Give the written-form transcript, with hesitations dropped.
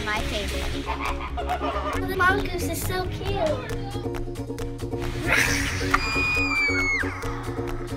are my favorite. The mongoose is so cute.